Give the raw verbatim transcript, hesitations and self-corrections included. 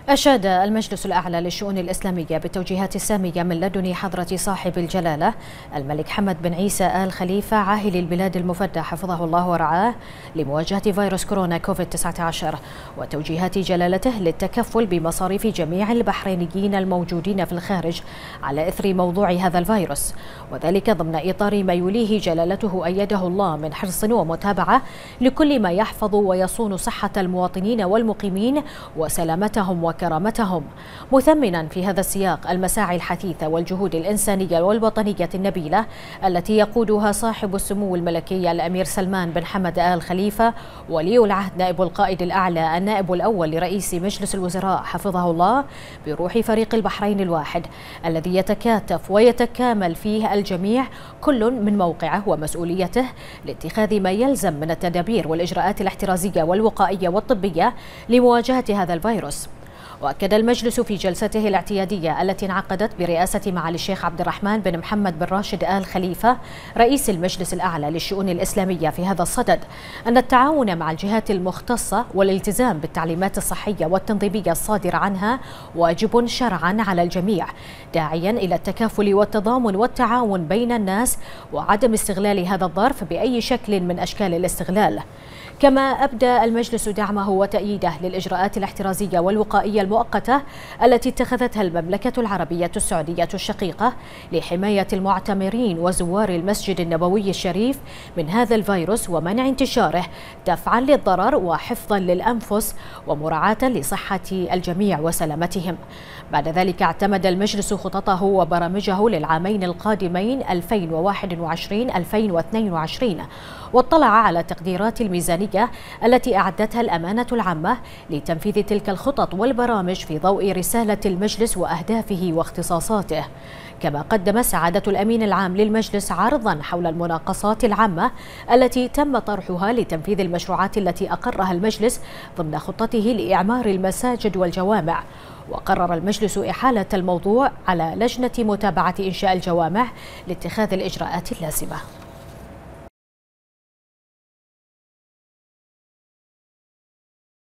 أشاد المجلس الأعلى للشؤون الإسلامية بالتوجيهات السامية من لدن حضرة صاحب الجلالة الملك حمد بن عيسى آل خليفة عاهل البلاد المفدى حفظه الله ورعاه لمواجهة فيروس كورونا كوفيد تسعة عشر، وتوجيهات جلالته للتكفل بمصاريف جميع البحرينيين الموجودين في الخارج على إثر موضوع هذا الفيروس، وذلك ضمن إطار ما يوليه جلالته أيده الله من حرص ومتابعة لكل ما يحفظ ويصون صحة المواطنين والمقيمين وسلامتهم وكرامتهم، مثمنا في هذا السياق المساعي الحثيثة والجهود الإنسانية والوطنية النبيلة التي يقودها صاحب السمو الملكي الأمير سلمان بن حمد آل خليفة ولي العهد نائب القائد الأعلى النائب الأول لرئيس مجلس الوزراء حفظه الله، بروح فريق البحرين الواحد الذي يتكاتف ويتكامل فيه الجميع كل من موقعه ومسؤوليته لاتخاذ ما يلزم من التدابير والإجراءات الاحترازية والوقائية والطبية لمواجهة هذا الفيروس. وأكد المجلس في جلسته الاعتيادية التي انعقدت برئاسة معالي الشيخ عبد الرحمن بن محمد بن راشد آل خليفة رئيس المجلس الأعلى للشؤون الإسلامية في هذا الصدد أن التعاون مع الجهات المختصة والالتزام بالتعليمات الصحية والتنظيمية الصادرة عنها واجب شرعا على الجميع، داعيا إلى التكافل والتضامن والتعاون بين الناس وعدم استغلال هذا الظرف بأي شكل من أشكال الاستغلال. كما أبدى المجلس دعمه وتأييده للإجراءات الاحترازية والوقائية المؤقتة التي اتخذتها المملكة العربية السعودية الشقيقة لحماية المعتمرين وزوار المسجد النبوي الشريف من هذا الفيروس ومنع انتشاره دفعا للضرر وحفظا للأنفس ومراعاة لصحة الجميع وسلامتهم. بعد ذلك اعتمد المجلس خططه وبرامجه للعامين القادمين ألفين وواحد وعشرين ألفين واثنين وعشرين، واطلع على تقديرات الميزانية التي أعدتها الأمانة العامة لتنفيذ تلك الخطط والبرامج في ضوء رسالة المجلس وأهدافه واختصاصاته. كما قدم سعادة الأمين العام للمجلس عرضا حول المناقصات العامة التي تم طرحها لتنفيذ المشروعات التي أقرها المجلس ضمن خطته لإعمار المساجد والجوامع، وقرر المجلس إحالة الموضوع على لجنة متابعة إنشاء الجوامع لاتخاذ الإجراءات اللازمة.